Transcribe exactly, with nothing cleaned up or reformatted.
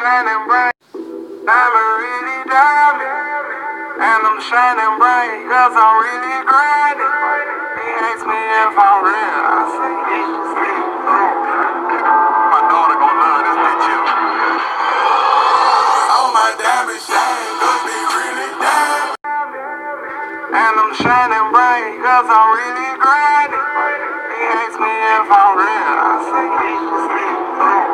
shining bright. Diamond really diamond. And I'm shining bright cause I'm really grinding. He asks me if I'm real. I say, yes. My daughter gon' love this picture. All my diamonds shine cause they really diamond. And I'm shining bright cause I'm really grinding. He asks me if I'm real. I say, yes.